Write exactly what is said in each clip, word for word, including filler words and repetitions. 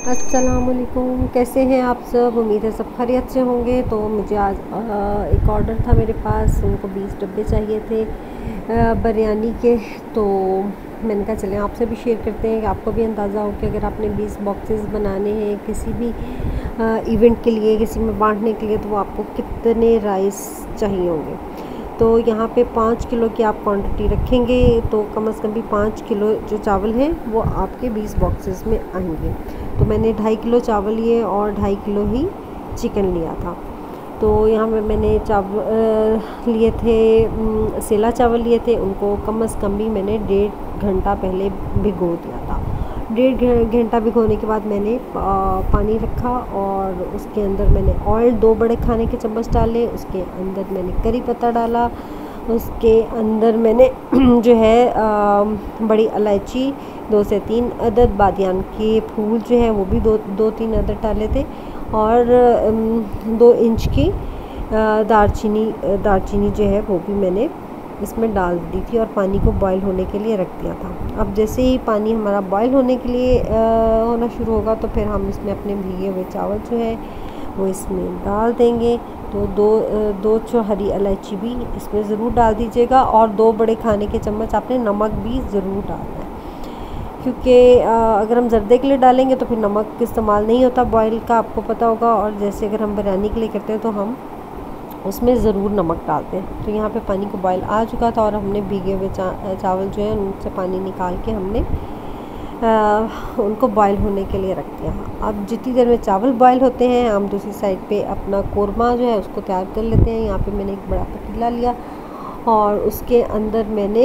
अस्सलामुअलैकुम, कैसे हैं आप सब। उम्मीद है सब खैरियत से होंगे। तो मुझे आज आ, एक ऑर्डर था मेरे पास। उनको बीस डब्बे चाहिए थे आ, बिरयानी के। तो मैंने कहा चलें आपसे भी शेयर करते हैं कि आपको भी अंदाज़ा हो कि अगर आपने बीस बॉक्सेस बनाने हैं किसी भी आ, इवेंट के लिए, किसी में बांटने के लिए, तो वो आपको कितने राइस चाहिए होंगे। तो यहाँ पे पाँच किलो की आप क्वांटिटी रखेंगे तो कम से कम भी पाँच किलो जो चावल हैं वो आपके बीस बॉक्सेस में आएंगे। तो मैंने ढाई किलो चावल लिए और ढाई किलो ही चिकन लिया था। तो यहाँ पे मैंने चावल लिए थे, सेला चावल लिए थे। उनको कम से कम भी मैंने डेढ़ घंटा पहले भिगो दिया था। डेढ़ घंटा भिगोने के बाद मैंने पानी रखा और उसके अंदर मैंने ऑयल दो बड़े खाने के चम्मच डाले। उसके अंदर मैंने करी पत्ता डाला। उसके अंदर मैंने जो है आ, बड़ी इलायची दो से तीन अदद, बादियान के फूल जो है वो भी दो दो तीन अदद डाले थे, और दो इंच की दालचीनी दालचीनी जो है वो भी मैंने इसमें डाल दी थी और पानी को बॉईल होने के लिए रख दिया था। अब जैसे ही पानी हमारा बॉईल होने के लिए आ, होना शुरू होगा तो फिर हम इसमें अपने भीगे हुए चावल जो है वो इसमें डाल देंगे। तो दो दो चो हरी इलायची भी इसमें ज़रूर डाल दीजिएगा और दो बड़े खाने के चम्मच आपने नमक भी ज़रूर डालना है, क्योंकि अगर हम जर्दे के लिए डालेंगे तो फिर नमक इस्तेमाल नहीं होता बॉईल का, आपको पता होगा। और जैसे अगर हम बिरयानी के लिए करते हैं तो हम उसमें ज़रूर नमक डालते हैं। तो यहाँ पे पानी को बॉईल आ चुका था और हमने भीगे हुए चा, चावल जो है उनसे पानी निकाल के हमने आ, उनको बॉईल होने के लिए रख दिया। अब जितनी देर में चावल बॉईल होते हैं हम दूसरी साइड पे अपना कोरमा जो है उसको तैयार कर लेते हैं। यहाँ पे मैंने एक बड़ा पतीला लिया और उसके अंदर मैंने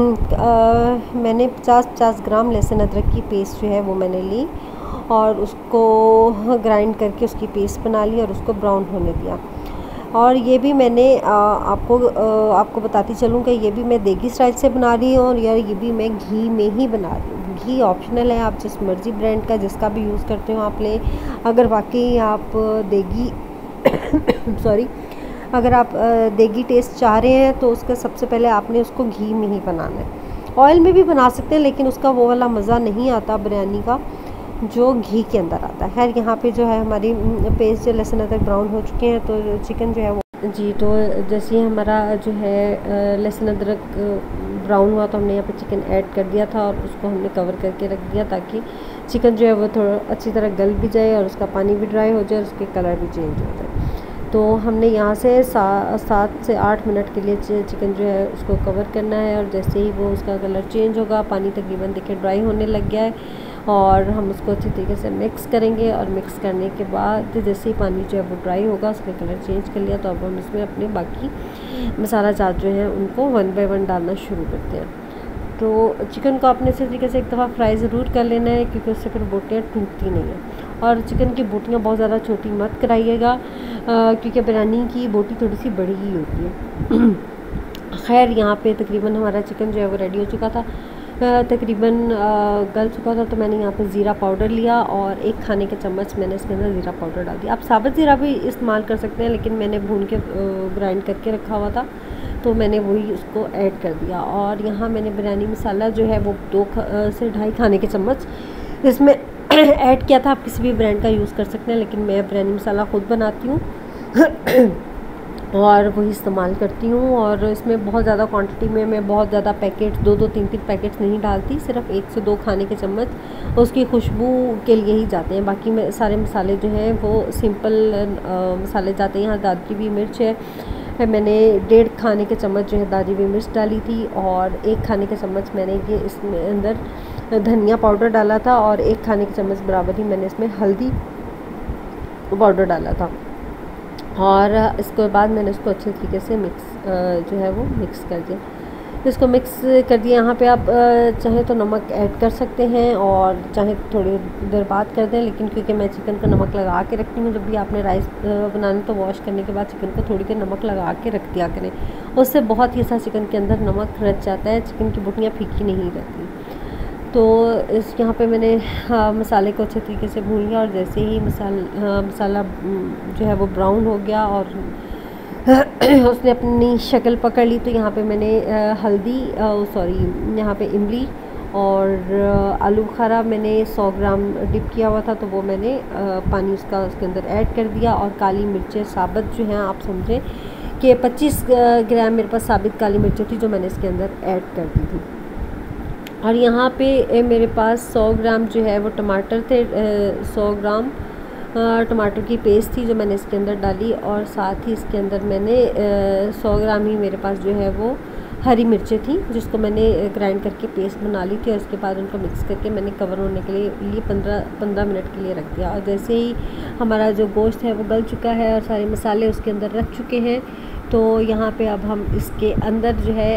आ, मैंने पचास पचास ग्राम लहसुन अदरक की पेस्ट जो है वो मैंने ली और उसको ग्राइंड करके उसकी पेस्ट बना ली और उसको ब्राउन होने दिया। और ये भी मैंने आ, आपको आ, आपको बताती चलूँ कि ये भी मैं देगी स्टाइल से बना रही हूँ और यार ये भी मैं घी में ही बना रही हूँ। घी ऑप्शनल है, आप जिस मर्ज़ी ब्रांड का जिसका भी यूज़ करते हो आप लें। अगर वाकई आप देगी सॉरी अगर आप देगी टेस्ट चाह रहे हैं तो उसका सबसे पहले आपने उसको घी में ही बनाना है। ऑयल में भी बना सकते हैं लेकिन उसका वो वाला मज़ा नहीं आता बिरयानी का जो घी के अंदर आता है। खैर यहाँ पे जो है हमारी पेस्ट जो लहसुन अदरक ब्राउन हो चुके हैं तो चिकन जो है वो जी, तो जैसे ही हमारा जो है लहसुन अदरक ब्राउन हुआ तो हमने यहाँ पे चिकन ऐड कर दिया था और उसको हमने कवर करके रख दिया ताकि चिकन जो है वो थोड़ा अच्छी तरह गल भी जाए और उसका पानी भी ड्राई हो जाए और उसके कलर भी चेंज हो जाए। तो हमने यहाँ से सा, सात से आठ मिनट के लिए चिकन जो है उसको कवर करना है और जैसे ही वो उसका कलर चेंज होगा, पानी तकरीबन देखिए ड्राई होने लग गया है, और हम उसको अच्छी तरीके से मिक्स करेंगे। और मिक्स करने के बाद जैसे ही पानी जो है वो ड्राई होगा, उसका कलर चेंज कर लिया, तो अब हम इसमें अपने बाकी मसाला जात जो हैं उनको वन बाय वन डालना शुरू करते हैं। तो चिकन को आपने इसी तरीके से एक दफ़ा फ्राई ज़रूर कर लेना है क्योंकि उससे फिर बोटियाँ टूटती नहीं हैं। और चिकन की बोटियाँ बहुत ज़्यादा छोटी मत कराइएगा क्योंकि बिरयानी की बोटी थोड़ी सी बड़ी ही होती है। खैर यहाँ पे तकरीबन हमारा चिकन जो है वो रेडी हो चुका था, तकरीबन गल चुका था। तो मैंने यहाँ पे ज़ीरा पाउडर लिया और एक खाने के चम्मच मैंने इसके अंदर ज़ीरा पाउडर डाल दिया। आप साबुत ज़ीरा भी इस्तेमाल कर सकते हैं लेकिन मैंने भून के ग्राइंड करके रखा हुआ था तो मैंने वही उसको ऐड कर दिया। और यहाँ मैंने बिरयानी मसाला जो है वो दो से ढाई खाने के चम्मच इसमें ऐड किया था। आप किसी भी ब्रांड का यूज़ कर सकते हैं लेकिन मैं बिरयानी मसाला ख़ुद बनाती हूँ और वही इस्तेमाल करती हूँ। और इसमें बहुत ज़्यादा क्वांटिटी में मैं बहुत ज़्यादा पैकेट दो दो तीन तीन पैकेट्स नहीं डालती, सिर्फ एक से दो खाने के चम्मच उसकी खुशबू के लिए ही जाते हैं। बाकी में सारे मसाले जो हैं वो सिंपल मसाले जाते हैं। यहाँ दादरी मिर्च है, मैंने डेढ़ खाने के चम्मच जो है दादरी मिर्च डाली थी और एक खाने के चम्मच मैंने ये इसमें अंदर धनिया पाउडर डाला था और एक खाने के चम्मच बराबर ही मैंने इसमें हल्दी पाउडर डाला था। और इसके बाद मैंने उसको अच्छे तरीके से मिक्स जो है वो मिक्स कर दिया। इसको मिक्स कर दिया। यहाँ पे आप चाहे तो नमक ऐड कर सकते हैं और चाहे थोड़ी देर बाद कर दें, लेकिन क्योंकि मैं चिकन को नमक लगा के रखती हूँ, जब भी आपने राइस बनाने तो वॉश करने के बाद चिकन को थोड़ी देर नमक लगा के रख दिया करें, उससे बहुत ही सा चिकन के अंदर नमक रच जाता है, चिकन की बोटियाँ फीकी नहीं रहती। तो इस यहाँ पे मैंने हाँ, मसाले को अच्छे तरीके से भून लिया और जैसे ही मसाला हाँ, मसाला जो है वो ब्राउन हो गया और उसने अपनी शक्ल पकड़ ली तो यहाँ पे मैंने हल्दी सॉरी यहाँ पे इमली और आलू बुखारा मैंने सौ ग्राम डिप किया हुआ था, तो वो मैंने पानी उसका उसके अंदर ऐड कर दिया। और काली मिर्चें साबित जो हैं, आप समझें कि पच्चीस ग्राम मेरे पास साबित काली मिर्चें थी जो मैंने इसके अंदर ऐड कर दी थी। और यहाँ पे मेरे पास सौ ग्राम जो है वो टमाटर थे, सौ ग्राम टमाटर की पेस्ट थी जो मैंने इसके अंदर डाली। और साथ ही इसके अंदर मैंने सौ ग्राम ही मेरे पास जो है वो हरी मिर्चें थी जिसको मैंने ग्राइंड करके पेस्ट बना ली थी। और उसके बाद उनको मिक्स करके मैंने कवर होने के लिए लिए पंद्रह पंद्रह मिनट के लिए रख दिया। और जैसे ही हमारा जो गोश्त है वो गल चुका है और सारे मसाले उसके अंदर रख चुके हैं, तो यहाँ पे अब हम इसके अंदर जो है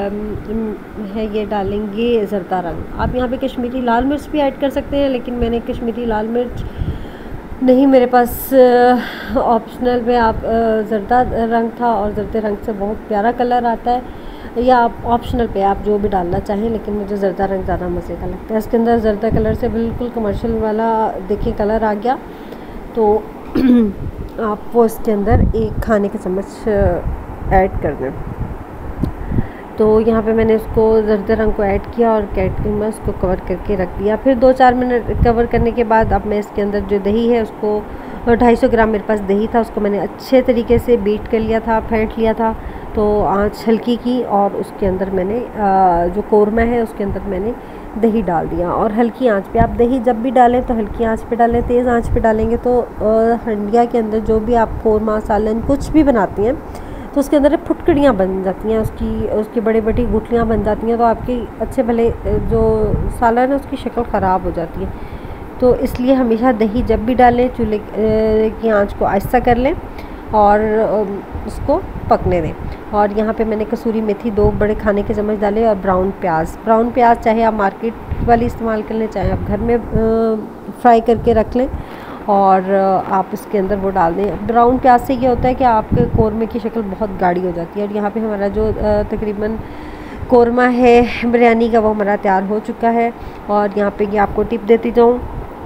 आ, है ये डालेंगे ज़रदा रंग। आप यहाँ पे कश्मीरी लाल मिर्च भी ऐड कर सकते हैं, लेकिन मैंने कश्मीरी लाल मिर्च नहीं मेरे पास ऑप्शनल में आप ज़रदा रंग था, और ज़रदे रंग से बहुत प्यारा कलर आता है। या आप ऑप्शनल पे आप जो भी डालना चाहें, लेकिन मुझे ज़रदा रंग ज़्यादा मज़े का लगता है। इसके अंदर ज़रदा कलर से बिल्कुल कमर्शियल वाला देखिए कलर आ गया, तो आप वो इसके अंदर एक खाने का चम्मच ऐड कर दें। तो यहाँ पे मैंने उसको ज़रदे रंग को ऐड किया और कैट के मैं उसको कवर करके रख दिया। फिर दो चार मिनट कवर करने के बाद अब मैं इसके अंदर जो दही है उसको ढाई सौ ग्राम मेरे पास दही था, उसको मैंने अच्छे तरीके से बीट कर लिया था, फेंट लिया था। तो आँच हल्की की और उसके अंदर मैंने जो कोरमा है उसके अंदर मैंने दही डाल दिया। और हल्की आंच पे आप दही जब भी डालें तो हल्की आंच पे डालें, तेज़ आंच पे डालेंगे तो हंडिया के अंदर जो भी आप कोरमा सालन कुछ भी बनाती हैं तो उसके अंदर फुटकड़ियाँ बन जाती हैं, उसकी उसकी बड़ी बड़ी गुठलियाँ बन जाती हैं, तो आपकी अच्छे भले जो सालन है उसकी शक्ल ख़राब हो जाती है। तो इसलिए हमेशा दही जब भी डालें चूल्हे की आंच को आहिस्ता कर लें और उसको पकने दें। और यहाँ पे मैंने कसूरी मेथी दो बड़े खाने के चम्मच डाले और ब्राउन प्याज ब्राउन प्याज चाहे आप मार्केट वाली इस्तेमाल कर लें, चाहे आप घर में फ्राई करके रख लें, और आप इसके अंदर वो डाल दें। ब्राउन प्याज से ये होता है कि आपके कोरमे की शक्ल बहुत गाढ़ी हो जाती है। और यहाँ पे हमारा जो तकरीबन कोरमा है बिरयानी का वो हमारा तैयार हो चुका है। और यहाँ पे ये आपको टिप देती जाऊँ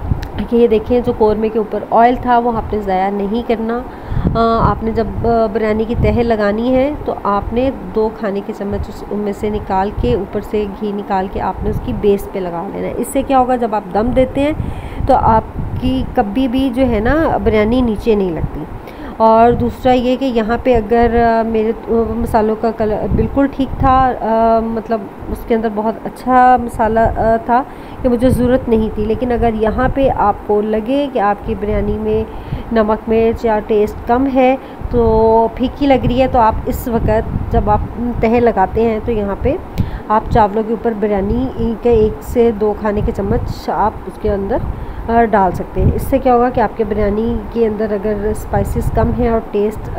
कि ये देखें जो कोरमे के ऊपर ऑयल था वो आपने ज़ाया नहीं करना। आ, आपने जब बिरयानी की तह लगानी है तो आपने दो खाने के चम्मच उसमें से निकाल के ऊपर से घी निकाल के आपने उसकी बेस पे लगा लेना है। इससे क्या होगा, जब आप दम देते हैं तो आपकी कभी भी जो है ना बिरयानी नीचे नहीं लगती। और दूसरा ये कि यहाँ पे अगर मेरे मसालों का कलर बिल्कुल ठीक था, आ, मतलब उसके अंदर बहुत अच्छा मसाला आ, था कि मुझे ज़रूरत नहीं थी। लेकिन अगर यहाँ पे आपको लगे कि आपकी बिरयानी में नमक मिर्च या टेस्ट कम है, तो फीकी लग रही है, तो आप इस वक्त जब आप तह लगाते हैं तो यहाँ पे आप चावलों के ऊपर बिरयानी के एक से दो खाने के चम्मच आप उसके अंदर डाल सकते हैं। इससे क्या होगा कि आपके बिरयानी के अंदर अगर स्पाइसेस कम है और टेस्ट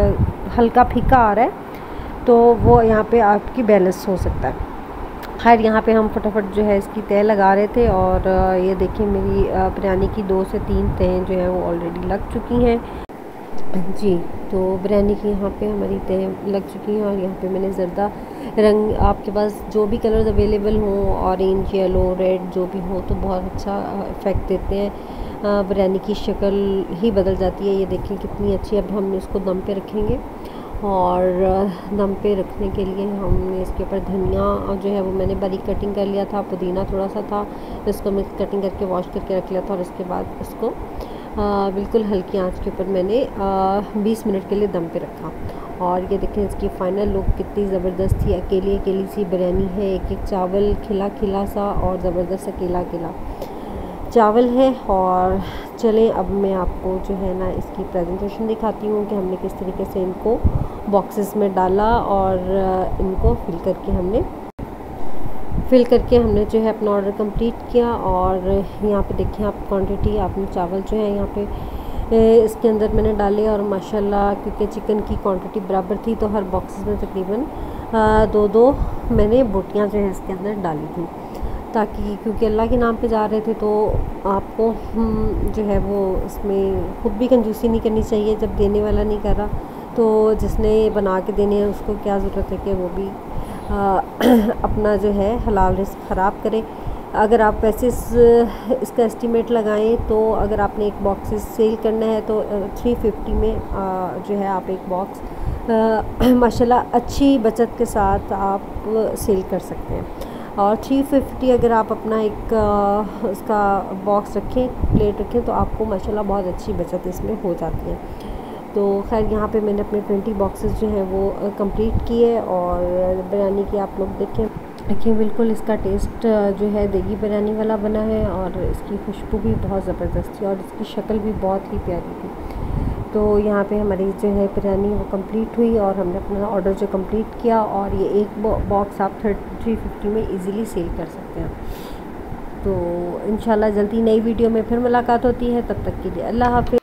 हल्का फीका आ रहा है तो वो यहाँ पे आपकी बैलेंस हो सकता है। खैर यहाँ पे हम फटाफट जो है इसकी तह लगा रहे थे, और ये देखिए मेरी बिरयानी की दो से तीन तहें जो हैं वो ऑलरेडी लग चुकी हैं जी। तो बिरयानी की यहाँ पे हमारी तह लग चुकी हैं। और यहाँ पे मैंने ज़रदा रंग, आपके पास जो भी कलर्स अवेलेबल हों, ऑरेंज येलो रेड जो भी हो, तो बहुत अच्छा इफ़ेक्ट देते हैं। बिरयानी की शक्ल ही बदल जाती है। ये देखें कितनी अच्छी। अब हम इसको दम पे रखेंगे, और दम पे रखने के लिए हमने इसके ऊपर धनिया जो है वो मैंने बारीक कटिंग कर लिया था, पुदीना थोड़ा सा था, इसको मिक्स कटिंग करके वॉश करके रख लिया था। और उसके बाद इसको आ, बिल्कुल हल्की आंच के ऊपर मैंने बीस मिनट के लिए दम पे रखा। और ये देखें इसकी फ़ाइनल लुक कितनी ज़बरदस्त थी। अकेली अकेली सी बिरयानी है, एक एक चावल खिला खिला सा और ज़बरदस्त अकेला अकेला चावल है। और चलें अब मैं आपको जो है ना इसकी प्रेजेंटेशन दिखाती हूँ कि हमने किस तरीके से इनको बॉक्सेस में डाला और इनको फिल करके हमने फिल करके हमने जो है अपना ऑर्डर कंप्लीट किया। और यहाँ पे देखिए आप क्वांटिटी, आपने चावल जो है यहाँ पे इसके अंदर मैंने डाले, और माशाल्लाह क्योंकि चिकन की क्वांटिटी बराबर थी तो हर बॉक्सेस में तकरीबन दो दो मैंने बोटियाँ जो है इसके अंदर डाली थी, ताकि क्योंकि अल्लाह के नाम पे जा रहे थे तो आपको जो है वो इसमें खुद भी कंजूसी नहीं करनी चाहिए। जब देने वाला नहीं कर रहा तो जिसने बना के देने हैं उसको क्या ज़रूरत है कि वो भी आ, अपना जो है हलाल रिस्क ख़राब करे। अगर आप वैसे इस, इसका एस्टीमेट लगाएं तो अगर आपने एक बॉक्स सेल करना है तो थ्री फिफ्टी में आ, जो है आप एक बॉक्स माशाल्लाह अच्छी बचत के साथ आप सेल कर सकते हैं। और थ्री फिफ्टी अगर आप अपना एक उसका बॉक्स रखें, प्लेट रखें, तो आपको माशाल्लाह बहुत अच्छी बचत इसमें हो जाती है। तो खैर यहाँ पे मैंने अपने ट्वेंटी बॉक्सेस जो हैं वो कंप्लीट किए। और बिरयानी की आप लोग देखें देखिए बिल्कुल इसका टेस्ट जो है देगी बिरयानी वाला बना है, और इसकी खुशबू भी बहुत ज़बरदस्त थी और इसकी शक्ल भी बहुत ही प्यारी थी। तो यहाँ पे हमारी जो है बिरयानी वो कंप्लीट हुई और हमने अपना ऑर्डर जो कंप्लीट किया। और ये एक बॉक्स आप थर्टी थ्री फिफ्टी में इजीली सेल कर सकते हैं। तो इंशाल्लाह जल्दी नई वीडियो में फिर मुलाकात होती है, तब तक के लिए अल्लाह हाफ़िज़।